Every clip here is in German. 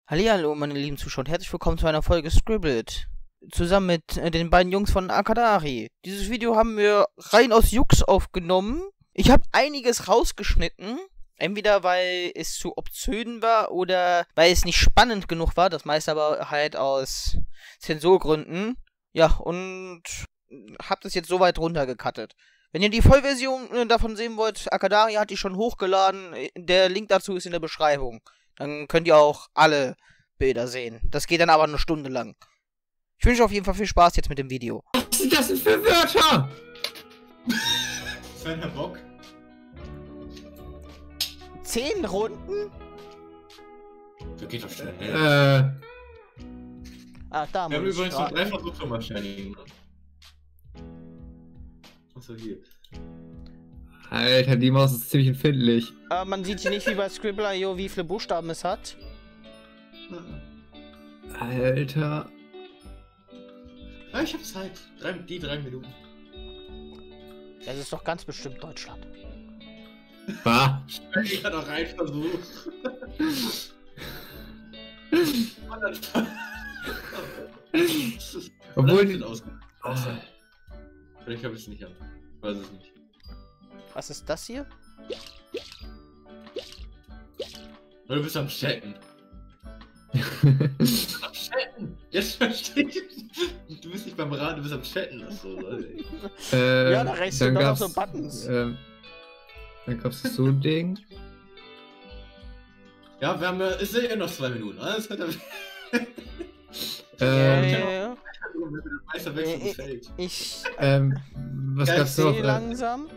Hallihallo, meine lieben Zuschauer, und herzlich willkommen zu einer Folge Scribbled. Zusammen mit den beiden Jungs von Akadari. Dieses Video haben wir rein aus Jux aufgenommen. Ich habe einiges rausgeschnitten. Entweder weil es zu obszön war oder weil es nicht spannend genug war. Das meiste aber halt aus Zensurgründen. Ja, und hab das jetzt soweit runtergecuttet. Wenn ihr die Vollversion davon sehen wollt, Akadari hat die schon hochgeladen. Der Link dazu ist in der Beschreibung. Dann könnt ihr auch alle Bilder sehen. Das geht dann aber eine Stunde lang. Ich wünsche auf jeden Fall viel Spaß jetzt mit dem Video. Was sind das denn für Wörter? Feiner Bock. 10 Runden? Das geht doch schnell. Ah, da Wir haben muss ich übrigens noch raten. 3 Versuche zum Erscheinen. Achso, hier. Alter, die Maus ist ziemlich empfindlich. Man sieht hier nicht wie bei Scribble.io, wie viele Buchstaben es hat. Alter. Ah, ich hab Zeit. Die 3 Minuten. Das ist doch ganz bestimmt Deutschland. Bah. Ich hatte auch einen Versuch. Und dann Obwohl. Vielleicht habe ich es nicht an. Ich weiß es nicht. Was ist das hier? Du bist am Chatten. Am Chatten! Jetzt verstehe ich. Du bist nicht beim Raten, du bist am Chatten. Achso, Ja, da rechts sind dann doch noch gab's, so Buttons. Dann gab's so ein Ding. Ja, wir haben ja. Es sind ja noch 2 Minuten. Alles hat er. Ja. Meister wechselt das Feld. Was Ja, gab's Ich noch? sehe langsam.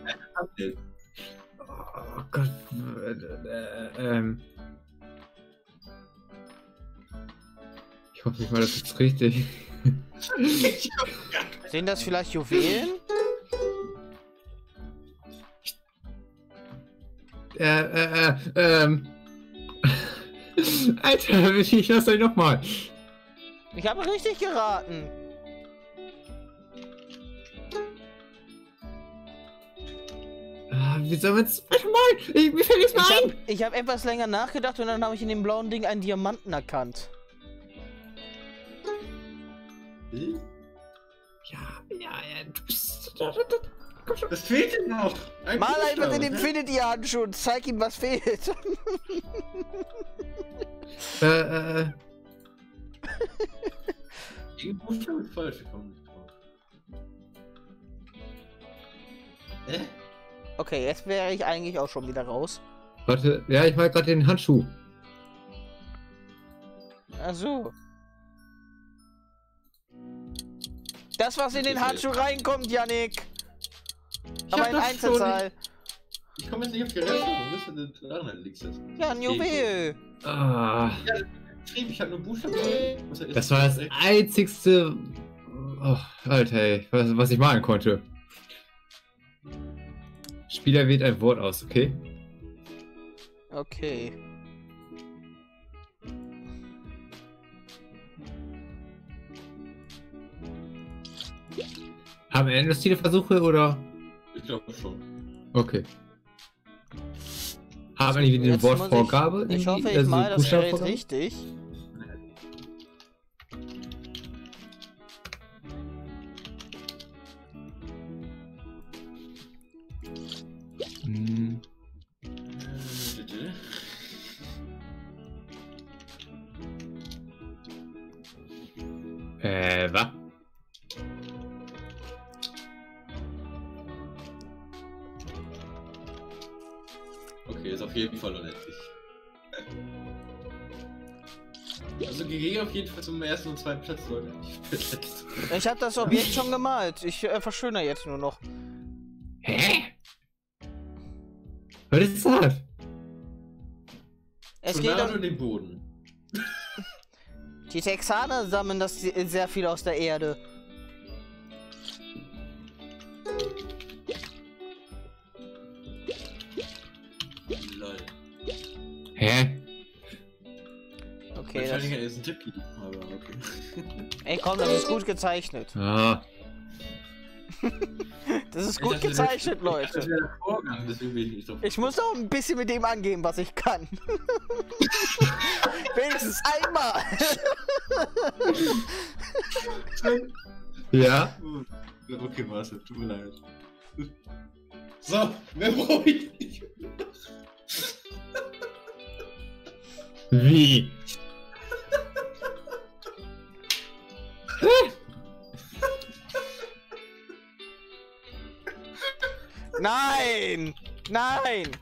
Oh Gott. Ich hoffe nicht mal, das ist richtig. Sind das vielleicht Juwelen? Alter, ich lass euch nochmal. Ich habe richtig geraten. Wie soll man es mal? Mir fällt jetzt mal ein. Ich hab etwas länger nachgedacht und dann habe ich in dem blauen Ding einen Diamanten erkannt. Das fehlt ihm noch. Mal einfach den Infinity-Handschuh und zeig ihm, was fehlt. Irgendwo ist falsch gekommen. Okay, jetzt wäre ich eigentlich auch schon wieder raus. Warte, ja, ich mag gerade den Handschuh. Ach so. Das, was in den Handschuh reinkommt, Yannick. Aber in Einzelzahl. Ich komme jetzt nicht auf die Rechnung. Wo bist du denn dran, liegst jetzt? Ja, ein Juwel. Ah, Ich habe nur Buchstaben. das war das einzigste. Oh, Alter, ey, was ich malen konnte. Spieler wählt ein Wort aus, okay? Okay. Haben wir endlos viele Versuche oder? Ich glaube schon. Okay. Haben wir nicht eine Jetzt muss Wortvorgabe? Ich hoffe, ich Also mal, das wäre jetzt Buchstabenvorgabe? richtig. Hm. Bitte. Was? Okay, ist auf jeden Fall unendlich. Also GG auf jeden Fall zum ersten und zweiten Platz, Leute. Ich habe das Objekt schon gemalt. Ich verschönere jetzt nur noch. Hä? Was ist das? Es Schon geht nah unter um... den Boden. Die Texaner sammeln das sehr viel aus der Erde. Lol. Hä? Okay, das... Wahrscheinlich ist ein Tipp gegeben, aber okay. Ey, komm, das ist gut gezeichnet. Ah. Das ist gut gezeichnet, Leute. Das wäre der Vorgang, deswegen will ich nicht so. Ich muss auch ein bisschen mit dem angehen, was ich kann. Wenigstens einmal. Ja? Okay, warte, tut mir leid. So, mehr brauche ich nicht. Wie? Nein! Nein!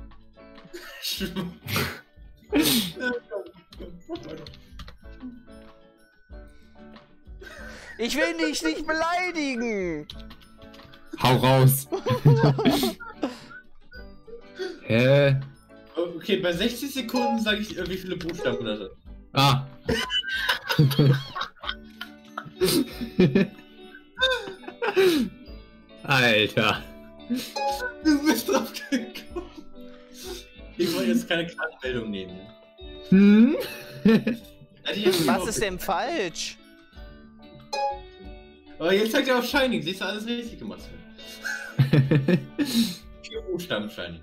Ich will dich nicht beleidigen! Hau raus! Hä? Okay, bei 60 Sekunden sage ich, wie viele Buchstaben das hat. Ah! Alter! Du bist drauf gekommen. Ich wollte jetzt keine Krankmeldung nehmen. Hm? Was ist denn falsch? Aber jetzt zeigt er auf Shining, siehst du, alles richtig gemacht. 4 Buchstaben Shining.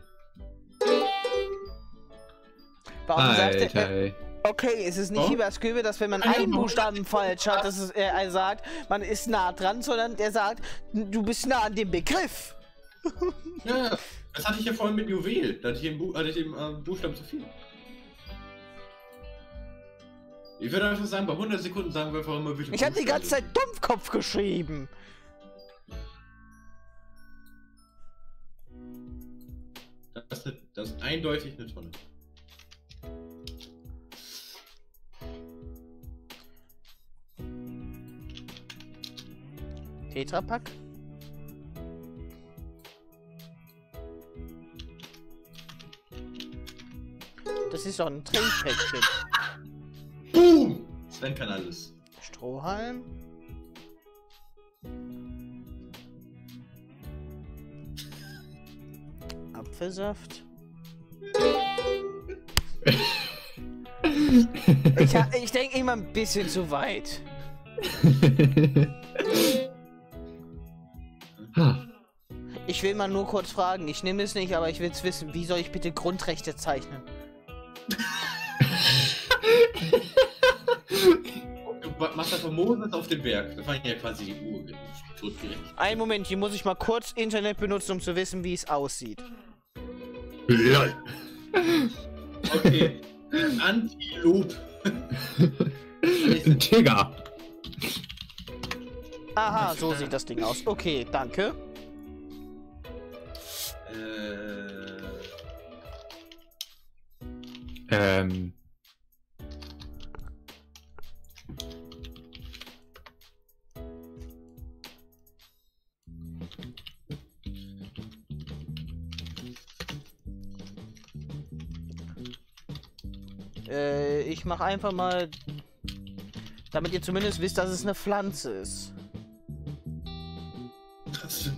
Warum sagt Alter, er... ey. Okay, es ist nicht Oh. wie bei Scribble, dass wenn man einen Buchstaben falsch hat, dass er sagt, man ist nah dran, sondern der sagt, du bist nah an dem Begriff. Ja, das hatte ich ja vorhin mit Juwel. Da hatte ich eben Buchstaben zu viel. Ich würde einfach sagen, bei 100 Sekunden sagen wir einfach immer, wie viele Ich habe die Buchstaben ganze Zeit Dumpfkopf geschrieben. Das ist eindeutig eine Tonne. Tetrapack? Das ist doch ein Trinkpäckchen. Boom! Sven kann alles. Strohhalm? Apfelsaft? Ich denke immer ein bisschen zu weit. Ich will mal nur kurz fragen, ich nehme es nicht, aber ich will es wissen. Wie soll ich bitte Grundrechte zeichnen? Du machst einfach Moses auf den Berg. Das war ja quasi die Uhr. Einen Moment, hier muss ich mal kurz Internet benutzen, um zu wissen, wie es aussieht. LOL. Okay. Antilope. Digga. Aha, so sieht das Ding aus. Okay, danke. Ähm. Ich mach einfach mal, damit ihr zumindest wisst, dass es eine Pflanze ist. Das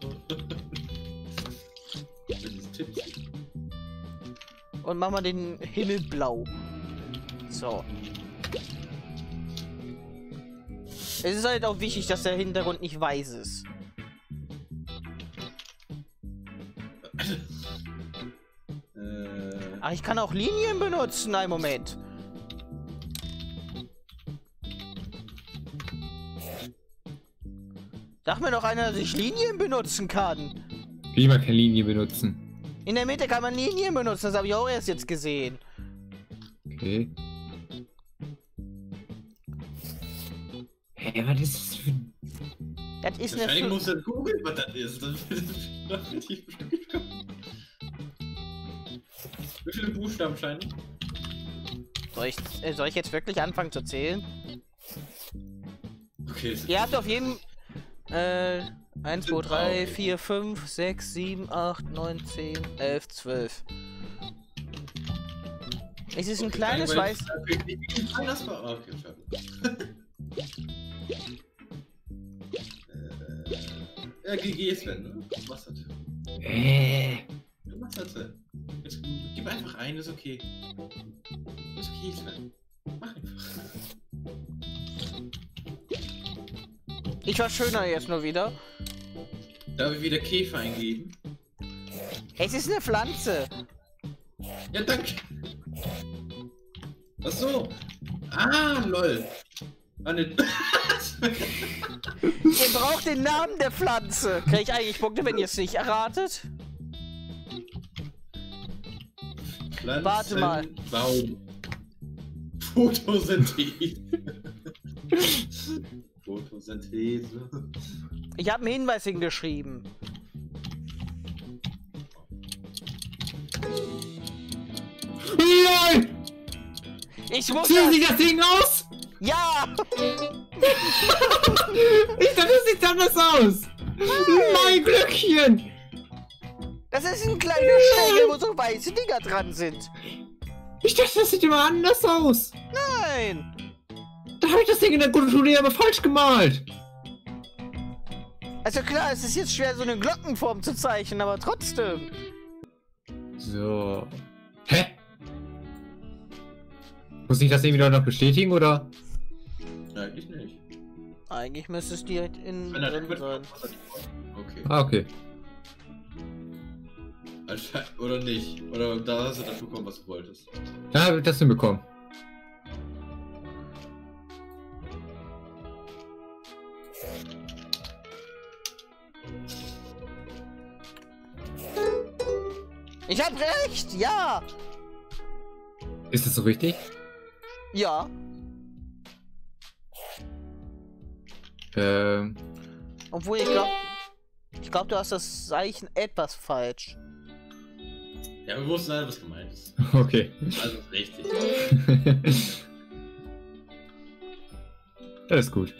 ist tipsy. Und mach mal den Himmel blau. So. Es ist halt auch wichtig, dass der Hintergrund nicht weiß ist. Ach, ich kann auch Linien benutzen. Einen Moment. Sag mir doch einer, dass ich Linien benutzen kann. Wie man kann Linie benutzen. In der Mitte kann man Linien benutzen. Das habe ich auch erst jetzt gesehen. Okay. Hä, was ist das für... Das ist Wahrscheinlich eine... musst du googeln, was das ist. Das wird ich bestimmt kommen. Wie viele Buchstaben scheinen? Soll ich jetzt wirklich anfangen zu zählen? Okay, es Ihr habt auf jeden... 1, 2, 3, 4, 5, 6, 7, 8, 9, 10, 11, 12. Es ist ein kleines weiß... Das war... Okay, schade. Ja, GG Sven, ne? Du machst das. Du machst das, Sven. Jetzt gib einfach ein, ist okay. Ist okay, Sven. Mach einfach. Ich war schöner jetzt nur wieder. Darf ich wieder Käfer eingeben? Es ist eine Pflanze. Ja, danke. Ach so. Ah, lol. Ah, ne. Ihr braucht den Namen der Pflanze. Krieg ich eigentlich Punkte, wenn ihr es nicht erratet? Warte mal. Baum. Photosynthese. Photosynthese. Ich habe einen Hinweis hingeschrieben. LOL! Ich muss Sieht sich das Ding aus? Ja! Ich dachte, das sieht anders aus. Mein Glöckchen. Das ist ein kleiner Stängel, wo so weiße Dinger dran sind. Ich dachte, das sieht immer anders aus. Nein! Da habe ich das Ding in der Grundschule aber falsch gemalt. Also klar, es ist jetzt schwer, so eine Glockenform zu zeichnen, aber trotzdem. So. Hä? Muss ich das irgendwie noch bestätigen, oder? Eigentlich nicht. Eigentlich müsste es direkt in Wenn er drin damit sein. Okay. Ah, okay. Oder nicht. Oder da hast du das bekommen, was du wolltest. Da habe ich das hinbekommen. Ich hab recht, ja! Ist das so richtig? Ja. Obwohl ich glaube, du hast das Zeichen etwas falsch. Ja, wir wussten alle, was gemeint ist. Okay. Also richtig. Das ist gut.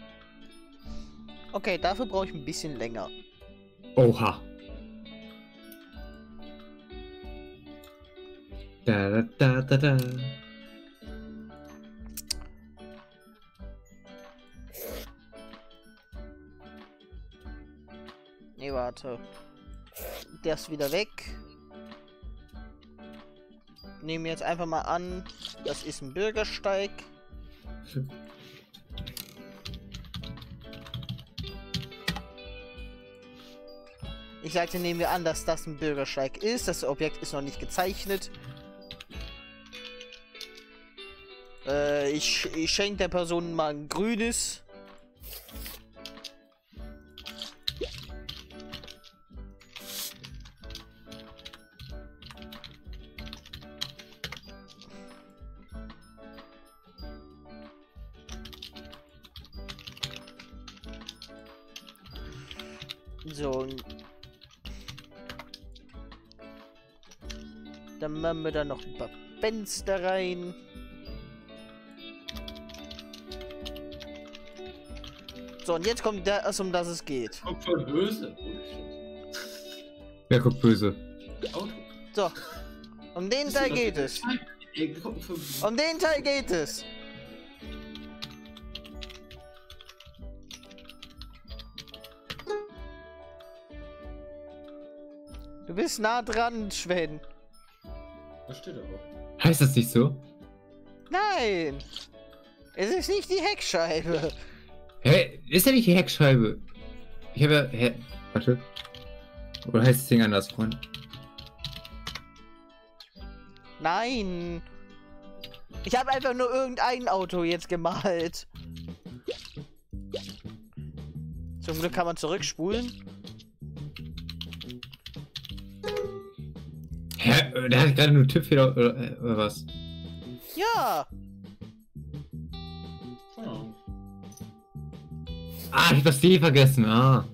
Okay, dafür brauche ich ein bisschen länger. Oha. Da da da da da. Nee, warte. Der ist wieder weg. Nehmen wir jetzt einfach mal an, das ist ein Bürgersteig. Ich sagte, nehmen wir an, dass das ein Bürgersteig ist. Das Objekt ist noch nicht gezeichnet. Ich schenke der Person mal ein grünes. So. Dann machen wir da noch ein paar Fenster rein. So, und jetzt kommt das, um das es geht. Guck voll böse. Oh, shit. Wer guckt böse? Auto. So. Um den Teil geht es. Ey, guck voll böse. Um den Teil geht es. Du bist nah dran, Sven. Was steht da auch? Heißt das nicht so? Nein! Es ist nicht die Heckscheibe. Hä? Ist ja nicht die Heckscheibe. Ich habe ja... Hä? Warte. Oder heißt das Ding anders, Freund? Nein! Ich habe einfach nur irgendein Auto jetzt gemalt. Zum Glück kann man zurückspulen. Hä? Der hat gerade nur Tippfehler oder was? Ja! Oh. Ah, ich hab das D vergessen. Ah.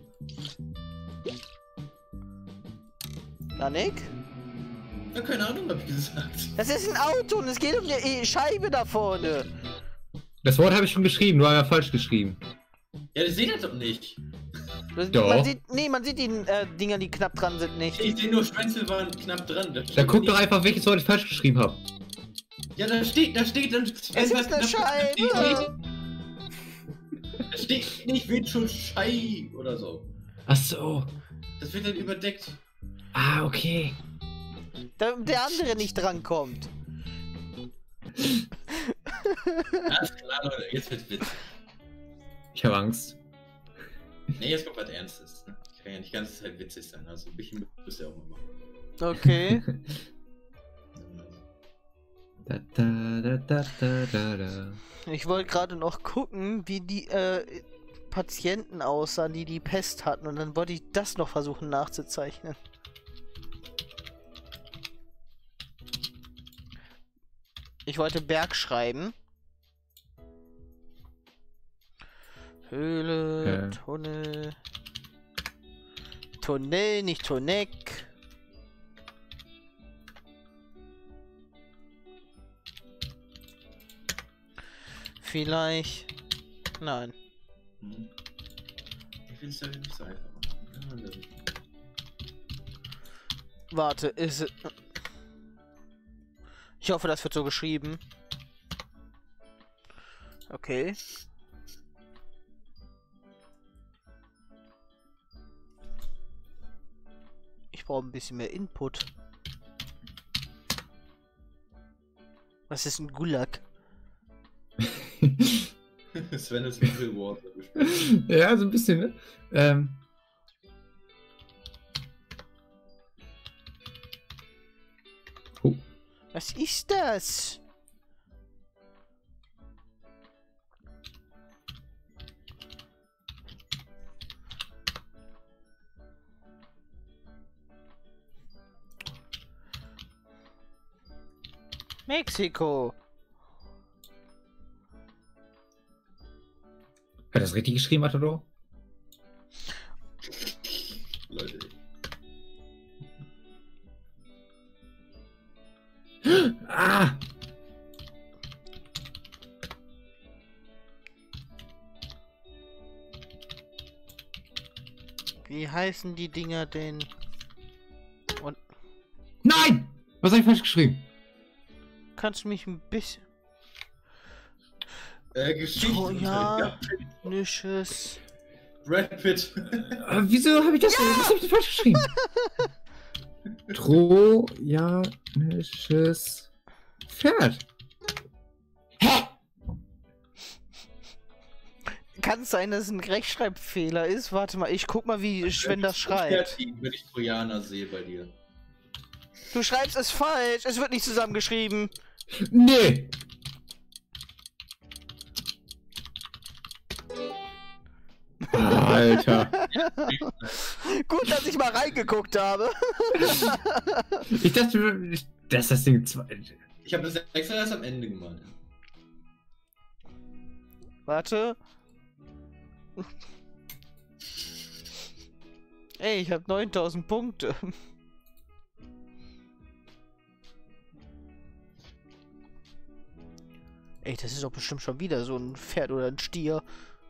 Janik? Ja, keine Ahnung, hab ich gesagt. Das ist ein Auto und es geht um die Scheibe da vorne. Das Wort habe ich schon geschrieben, nur einmal falsch geschrieben. Ja, das seht ihr doch nicht. Doch. Man sieht die Dinger, die knapp dran sind, nicht. Ich sehe nur, Schwänze waren knapp dran. Da guck doch einfach, welches Wort ich falsch geschrieben habe. Ja, da steht dann. Es ist eine Scheibe! Da steht nicht Windschutzschei oder so. Ach so. Das wird dann überdeckt. Ah, okay. Damit der andere nicht drankommt. Alles klar, Leute, jetzt wird's witzig. Ich habe Angst. Nee, jetzt kommt was Ernstes. Ne? kann ja nicht die ganze Zeit witzig sein, also ein bisschen müsst ihr auch mal machen. Okay. Da, da, da, da, da, da, da. Ich wollte gerade noch gucken, wie die Patienten aussahen, die die Pest hatten. Und dann wollte ich das noch versuchen nachzuzeichnen. Ich wollte Berg schreiben. Höhle, Tunnel. Tunnel, nicht Toneck. Vielleicht. Nein. Ich will es ja nicht so einfach machen. Warte, ist es. Ich hoffe, das wird so geschrieben. Okay. Ich brauche ein bisschen mehr Input. Was ist ein Gulag? Sven ist Evil Water gespielt. Ja, so ein bisschen, ne? Oh. Was ist das? Mexiko. Hat er das richtig geschrieben, Matador? Leute. Ah! Wie heißen die Dinger denn? Und Nein! Was habe ich falsch geschrieben? kannst du mich ein bisschen... Geschichten. Trojanisches... Brad Pitt. Wieso habe ich das? Was habe ich denn falsch geschrieben? Trojanisches Pferd. Hä? Kann es sein, dass es ein Rechtschreibfehler ist? Warte mal, ich guck mal, wie Sven das schreibt. Wenn ich Trojaner sehe bei dir. Du schreibst es falsch, es wird nicht zusammengeschrieben. Nee. Alter. Gut, dass ich mal reingeguckt habe. Ich dachte, dass das Ding zwei. Ich habe das extra erst am Ende gemacht. Warte. Ey, ich habe 9000 Punkte. Ey, das ist doch bestimmt schon wieder so ein Pferd oder ein Stier.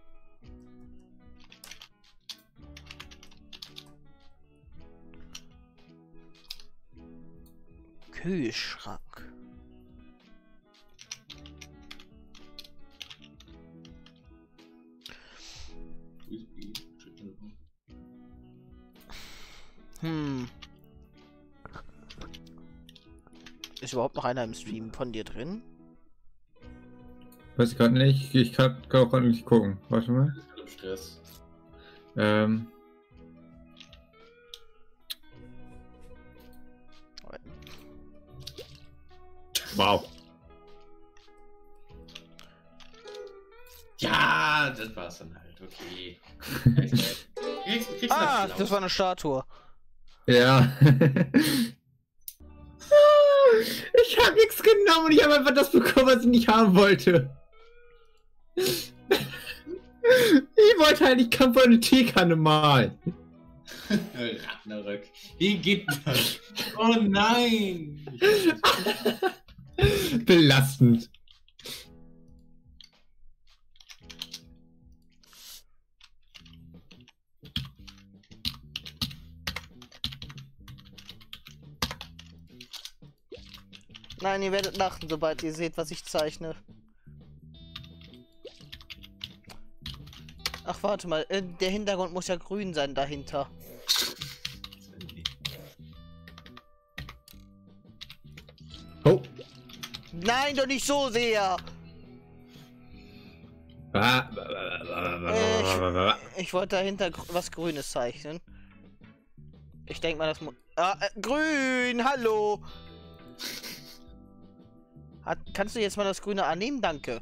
Kühlschrank. Ist überhaupt noch einer im Stream von dir drin? Weiß ich gerade nicht. Ich kann auch gerade nicht gucken. Warte mal. Ich bin im Stress. Wow. Ja, das war's dann halt. Okay. Kriegst Ah, das war eine Statue. Ja. Ich habe nichts genommen und ich habe einfach das bekommen, was ich nicht haben wollte. Ich wollte halt nicht Kampf an eine Teekanne malen. Ragnarök. Wie geht das? Oh nein! Belastend. Nein, ihr werdet lachen, sobald ihr seht, was ich zeichne. Ach, warte mal. Der Hintergrund muss ja grün sein dahinter. Oh. Nein, doch nicht so sehr. Ich wollte dahinter was Grünes zeichnen. Ich denke mal, das muss... grün, hallo! Kannst du jetzt mal das Grüne annehmen? Danke.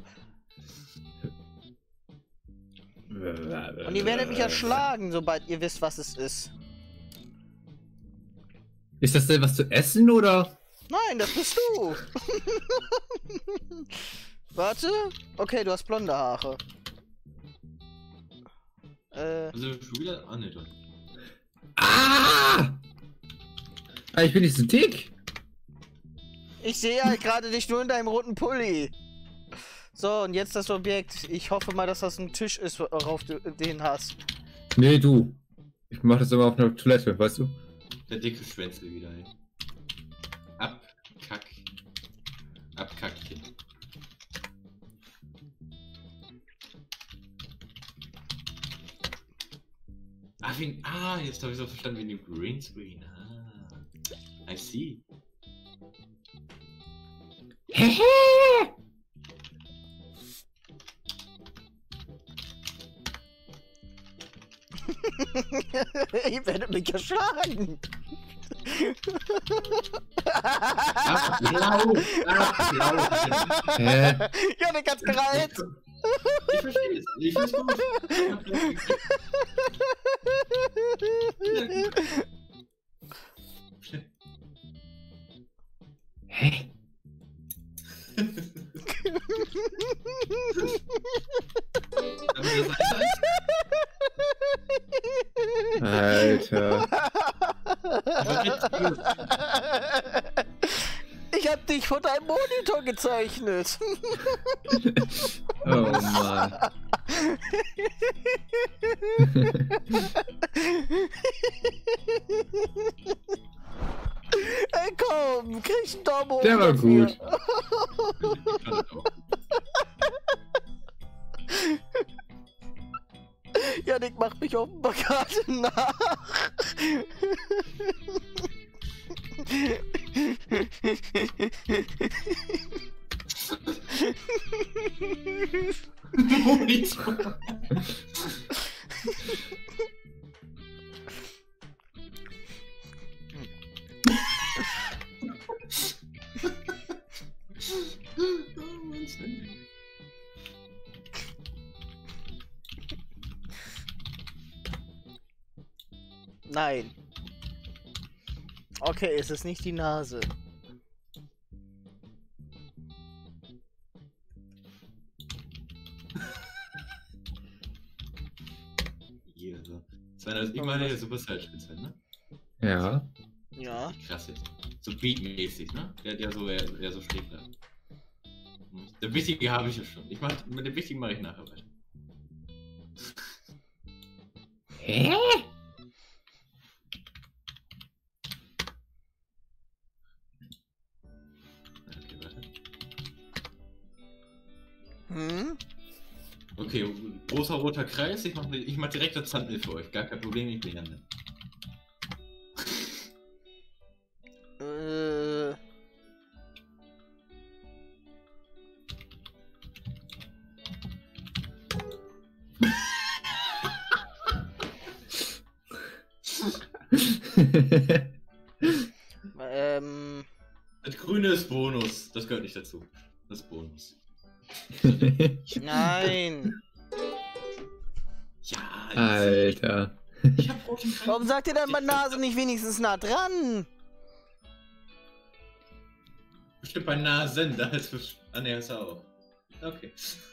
Und ihr werdet mich erschlagen, sobald ihr wisst, was es ist. Ist das denn was zu essen, oder? Nein, das bist du! Warte. Okay, du hast blonde Haare. Also schon wieder. Ah, ne, doch. Ah! Ich bin nicht so dick. Ich sehe halt gerade dich nur in deinem roten Pulli. So, und jetzt das Objekt. Ich hoffe mal, dass das ein Tisch ist, worauf du den hast. Nee, du. Ich mach das immer auf einer Toilette, weißt du? Der dicke Schwänzel wieder, ey. Abkack. Abkackchen. Jetzt habe ich so verstanden wie ein Greenscreen. I see. Ich werde mich erschlagen. Blau. Hä? Ja, der hat's gereizt. Ich verstehe es. Ich find's gut. Hä? Alter. Ich hab dich von deinem Monitor gezeichnet. Oh Mann. Ey, komm, krieg einen Daumen hoch. Der war dafür. gut. Janik macht mich offenbar gerade nach. Monitor. Nein. Okay, es ist nicht die Nase. Hier, so. Sven, das ist immer der Supercell-Spitze, ne? Ja. Ja. Krass jetzt. So beatmäßig, ne? Der hat ja so, eher so schräg da. Der Wichtige habe ich ja schon. Mit dem Wichtigen mache ich nachher weiter. Hä? Okay, warte. Hm? Okay, großer roter Kreis. Ich mach direkt das Thumbnail für euch. Gar kein Problem, ich bin ja nett. Das Grüne ist Bonus. Das gehört nicht dazu. Das ist Bonus. Nein. Ja, Alter. ich hab roten Kreis. Warum sagt ihr dann bei Nase nicht wenigstens nah dran? Bestimmt bei Nasen, da ist es. Ah, ne, ist er auch. Okay.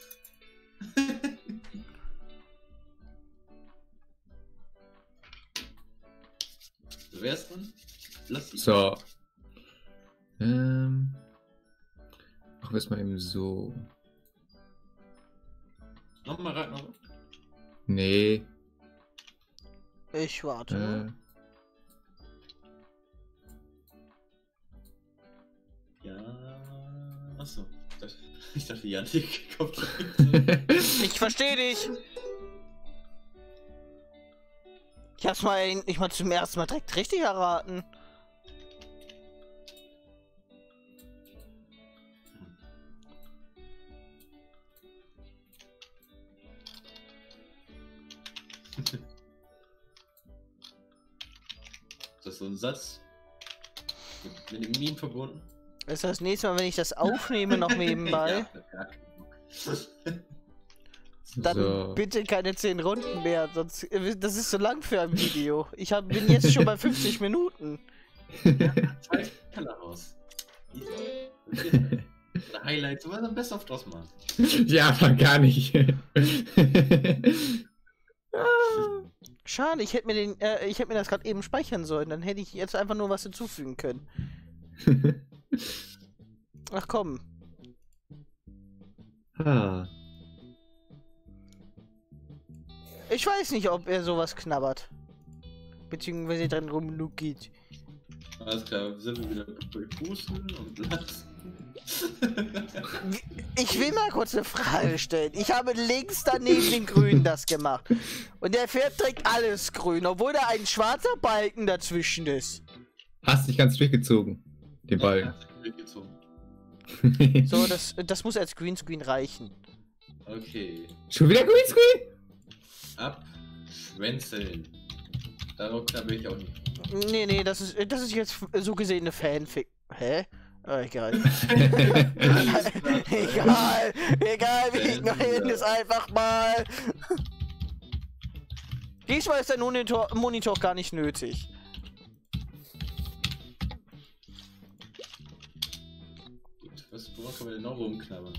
So, wer ist dran? Lass dich. So. Machen wir es mal eben so. Nochmal raten, noch. Nee. Ich warte. Ja. Achso. Ich dachte, Janik kommt. Ich verstehe dich. Ich hab's mal nicht mal zum ersten Mal direkt richtig erraten. Das das so ein Satz? Mit dem Meme verbunden? Ist das nächste Mal, wenn ich das aufnehme, noch nebenbei? Ja, Dann So. bitte keine 10 Runden mehr, sonst das ist so lang für ein Video. Bin jetzt schon bei 50 Minuten. 2 Teller raus. Highlights, was am besten auf draus machen. Ja, aber gar nicht. Schade, ich hätte mir das gerade eben speichern sollen, dann hätte ich jetzt einfach nur was hinzufügen können. Ach komm. Ah. Ich weiß nicht, ob er sowas knabbert. Beziehungsweise dran rumluckigt. Alles klar, sind wir wieder bei Pusten und Lassen. Ich will mal kurz eine Frage stellen. Ich habe links daneben den Grünen das gemacht. Und der fährt direkt alles grün, obwohl da ein schwarzer Balken dazwischen ist. Hast dich ganz durchgezogen. Den Ball. So, das muss als Greenscreen reichen. Okay. Schon wieder Greenscreen? Abschwänzeln. Darauf knabber ich auch nicht. Nee, das ist jetzt so gesehen eine Fanfic. Hä? Oh, egal. egal, wir ignorieren das einfach mal. Diesmal ist der Monitor gar nicht nötig. Gut, woran kann man denn noch rumknabbern?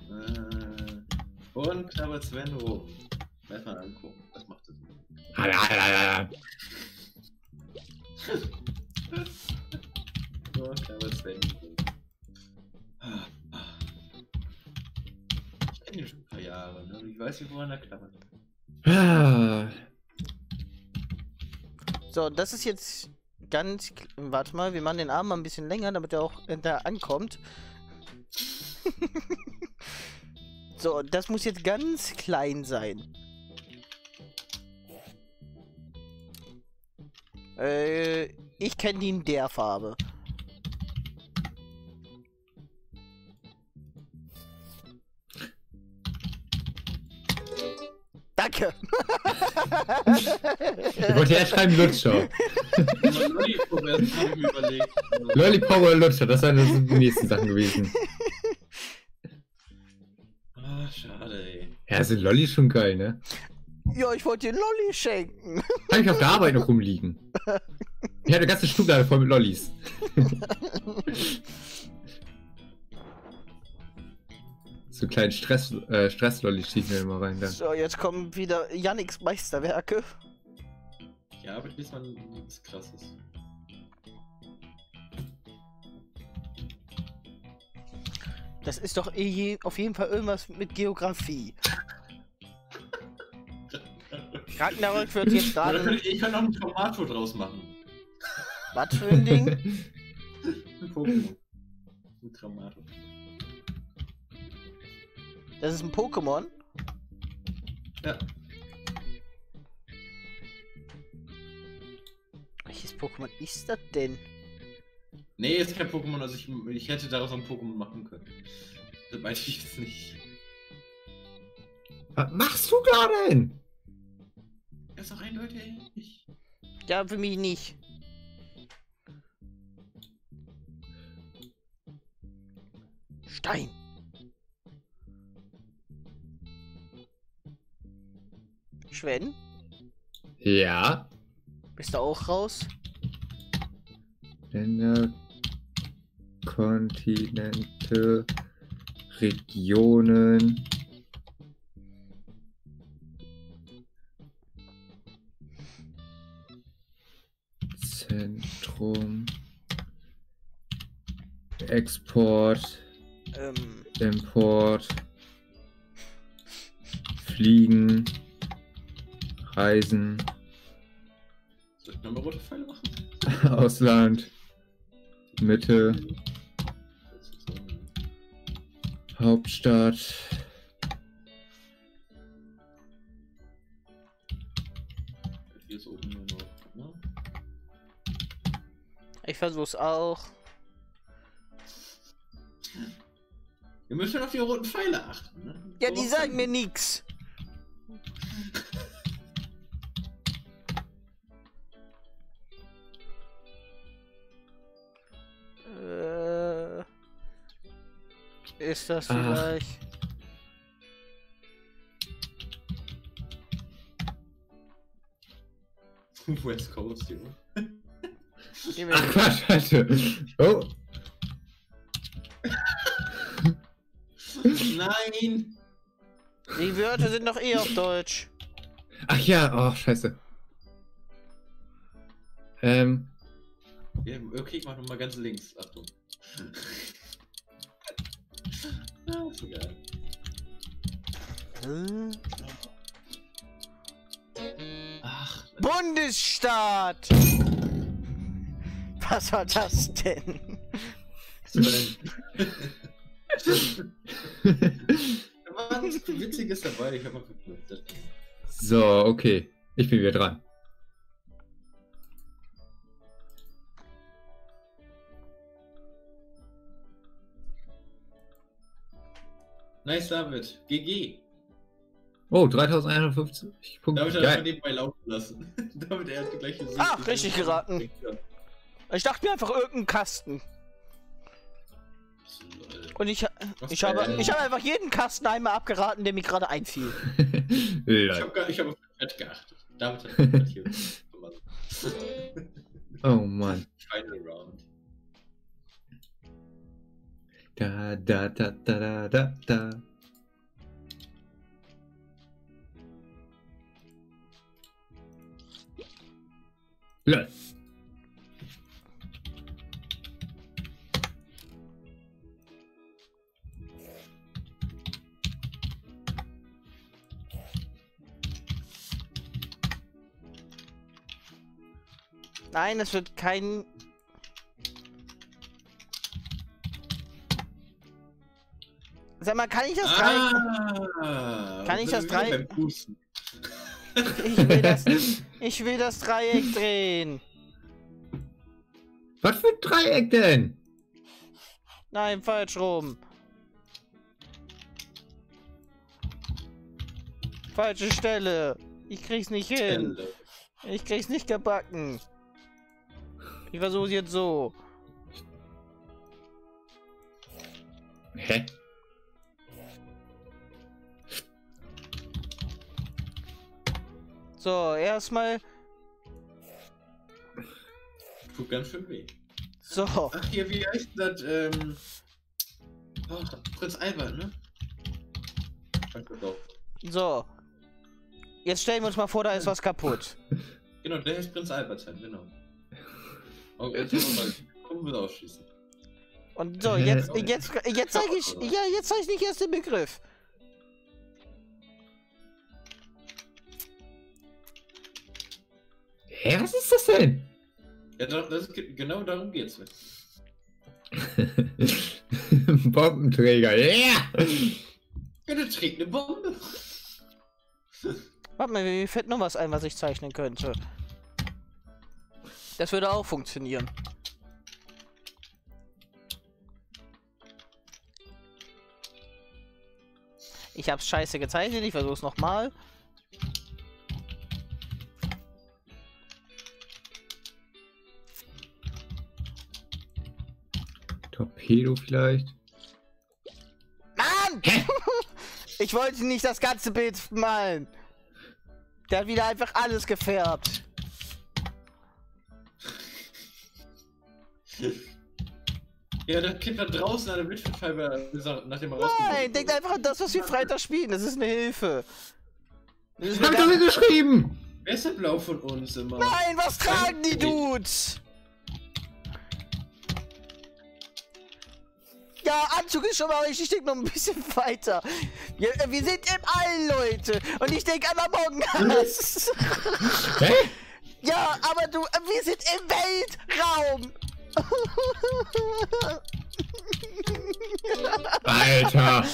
Und knabbert Sven rum. Lass mal angucken, was macht das? So, knabbert Sven rum. Ich kenne ihn schon ein paar Jahre, ne? Ich weiß nicht, woran er knabbert. Ah. So, das ist jetzt ganz... Warte mal, wir machen den Arm mal ein bisschen länger, damit er auch da ankommt. So, das muss jetzt ganz klein sein. Ich kenne die in der Farbe. Danke! Ich wollte erst schreiben Lutscher. Lollipop oder Lutscher, das wären die nächsten Sachen gewesen. Ah, schade, ey. Ja, sind Lolli schon geil, ne? Ja, ich wollte dir Lolli schenken. Kann ich auf der Arbeit noch rumliegen. Ich habe eine ganze Schublade voll mit Lollis. So kleinen Stress-Lollis schießen wir immer rein. Dann. So, jetzt kommen wieder Yannicks Meisterwerke. Ja, aber diesmal nichts Krasses. Das ist doch auf jeden Fall irgendwas mit Geografie. Ragnarök wird jetzt gerade... Ich kann auch ein Traumato draus machen. Was für ein Ding? Ein Pokémon. Ein Traumato. Das ist ein Pokémon? Ja. Welches Pokémon ist das denn? Nee, ist kein Pokémon, also ich hätte daraus ein Pokémon machen können. Das weiß ich jetzt nicht. Was machst du da denn? Das ist doch eindeutig. Ja, für mich nicht. Stein. Schwen? Ja. Bist du auch raus? Länder, Kontinente, Regionen. Zentrum. Export. Import. Fliegen. Reisen. Soll ich nochmal rote Pfeile machen? Ausland. Mitte. Hauptstadt. Hier ist oben nur noch, ne? Ich versuch's auch. Wir müssen auf die roten Pfeile achten, ne? Ja, die sagen mir nix. Ist das vielleicht? West Coast, Junge. Ach Quatsch, Alter. Oh. Nein! Die Wörter sind doch eh auf Deutsch. Ach ja, oh, scheiße. Ja, okay, ich mach nochmal ganz links. Achtung. Ah, ist so geil. Ach, Bundesstaat! Was war das denn? da war nichts Witziges dabei, ich hab mal verknüpft. So, okay. Ich bin wieder dran. Nice, David. GG. Oh, 3150 Punkte. Damit hat er Geil. nebenbei laufen lassen. Damit er hat die gleiche Sicht. Ach, richtig geraten. Ich dachte mir einfach irgendeinen Kasten. Und ich habe einfach jeden Kasten einmal abgeraten, der mir gerade einfiel. Ich hab auf Fett geachtet. David hat Fett hier. Oh Mann. Final Round. Da, da, da, da, da, da, da. Ja. Nein, es wird kein... Sag mal, kann ich das Kann ich das Dreieck... Ich will das Dreieck drehen. Was für ein Dreieck denn? Nein, falsch rum. Falsche Stelle. Ich krieg's nicht hin. Ich krieg's nicht gebacken. Ich versuch's jetzt so. Hä? So, erstmal. Tut ganz schön weh. So. Ach, hier, wie heißt das? Oh, Prinz Albert, ne? So. Jetzt stellen wir uns mal vor, da ist was kaputt. Genau, der ist Prinz Albert, genau. Okay, jetzt können wir ausschießen. Und so, jetzt zeige ich. Ja, jetzt zeige ich nicht erst den Begriff. Hä, was ist das denn? Ja, genau darum geht's. Bombenträger, yeah! Ja, der trägt eine Bombe. Warte mal, mir fällt noch was ein, was ich zeichnen könnte. Das würde auch funktionieren. Ich hab's scheiße gezeichnet, ich versuch's nochmal. Torpedo vielleicht? Mann! Ich wollte nicht das ganze Bild malen. Der hat wieder einfach alles gefärbt. Ja, der Kind da draußen an der Bildschirmscheibe nachdem er Nein, denkt einfach an das, was wir Freitag spielen. Das ist eine Hilfe. Das ist Hab ich doch nicht geschrieben! Wer ist denn blau von uns immer? Nein, was tragen die Dudes? Ja, Anzug ist schon mal richtig, ich denke noch ein bisschen weiter. Ja, wir sind im All, Leute. Und ich denke an Among Us. Hä? Ja, aber wir sind im Weltraum. Alter!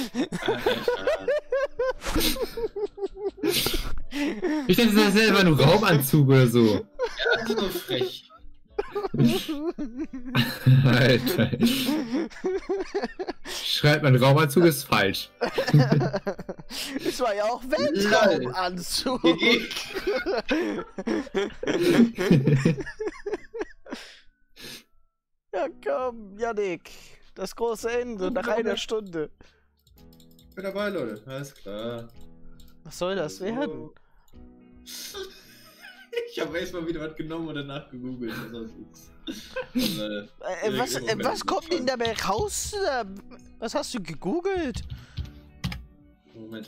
Ich dachte, das ist selber ein Raumanzug oder so. Ja, das ist so frech. Alter. Schreibt man, Raumanzug ist falsch. Es war ja auch Weltraumanzug. Ja, komm, Yannick. Das große Ende, nach einer Stunde. Ich bin dabei, Leute. Alles klar. Was soll das werden? Ich habe erstmal wieder was genommen und danach gegoogelt. Was kommt denn dabei raus? Was hast du gegoogelt? Moment,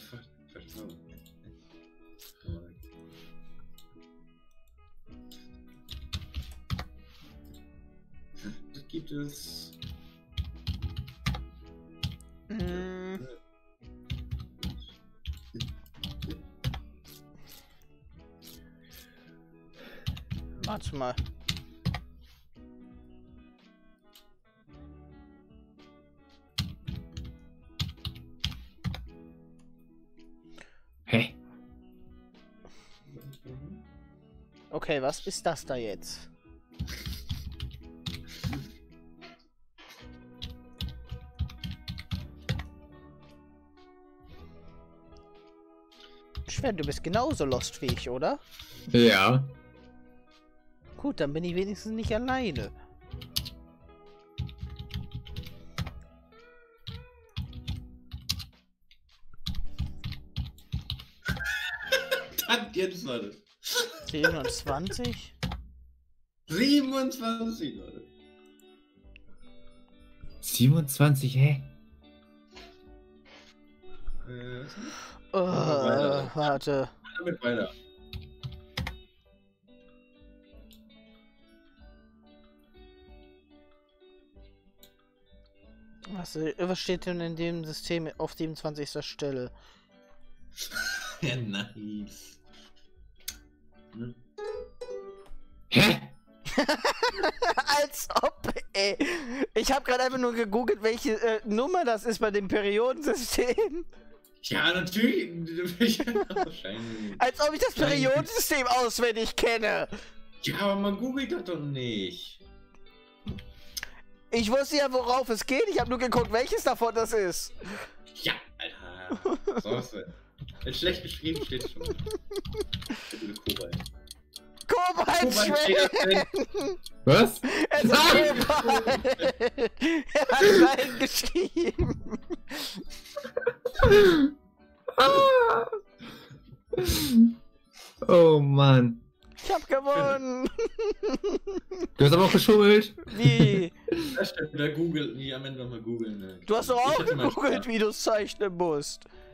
das gibt es. Warte mal. Hä? Okay, was ist das da jetzt? Sven, du bist genauso lost wie ich, oder? Ja. Gut, dann bin ich wenigstens nicht alleine. Dann jetzt, Leute. 27? 27, Leute. 27, hä? Warte. Damit weiter. Was steht denn in dem System auf 27. Stelle? Ja, nice. Hm? Hä? Als ob, ey. Ich habe gerade einfach nur gegoogelt, welche Nummer das ist bei dem Periodensystem. Ja, natürlich. Wahrscheinlich. Als ob ich das Periodensystem auswendig kenne. Ja, aber man googelt das doch nicht. Ich wusste ja, worauf es geht. Ich habe nur geguckt, welches davon das ist. Ja, Alter. So ist es. Wenn schlecht geschrieben steht schon. Kobalt Schwellen! Was? Es ist Kobalt! Er hat reingeschrieben. Oh Mann. Ich hab gewonnen! Du hast aber auch geschummelt. Wie? Das stimmt, wieder googeln, am Ende nochmal googeln. Ne? Du hast doch auch Ich hatte mal gegoogelt, Spaß. wie du es zeichnen musst.